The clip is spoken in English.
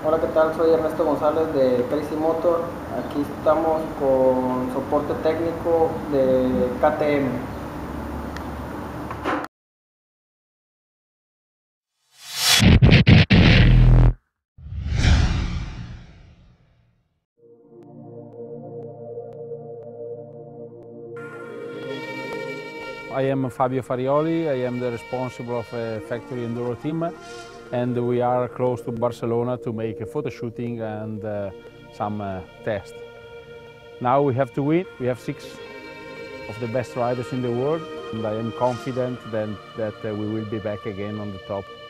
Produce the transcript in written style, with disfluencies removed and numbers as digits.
Hola, ¿qué tal? Soy Ernesto González de Crazy Motor. Aquí estamos con soporte técnico de KTM. I am Fabio Farioli, I am the responsible of a factory enduro team, and we are close to Barcelona to make a photo shooting and some tests. Now we have to win. We have 6 of the best riders in the world, and I am confident that we will be back again on the top.